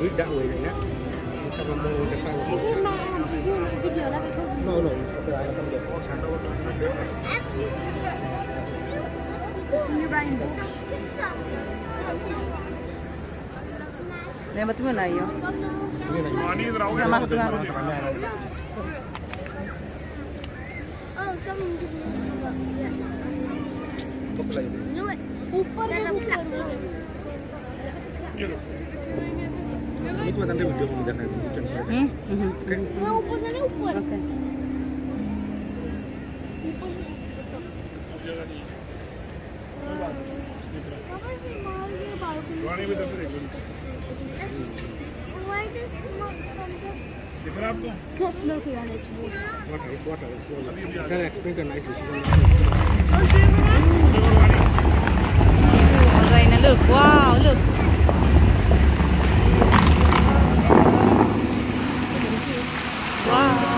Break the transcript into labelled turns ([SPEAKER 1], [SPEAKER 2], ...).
[SPEAKER 1] it that way like that. You have a more the time.
[SPEAKER 2] Video là cái không?
[SPEAKER 1] No, okay, I come there.
[SPEAKER 2] You're rainbow.
[SPEAKER 3] Để mà tụi này yo.
[SPEAKER 1] Dạ
[SPEAKER 3] mà tụi
[SPEAKER 2] ऊपर
[SPEAKER 1] itu tadi video pembicaraan
[SPEAKER 2] ऊपर ना ऊपर Let's milk it on its
[SPEAKER 1] water is can explain the nice
[SPEAKER 3] Raina, look, wow, look. Wow.